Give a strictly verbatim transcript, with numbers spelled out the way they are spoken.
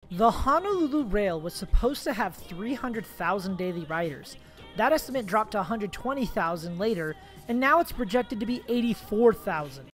The Honolulu Rail was supposed to have three hundred thousand daily riders. That estimate dropped to one hundred twenty thousand later, and now it's projected to be eighty-four thousand.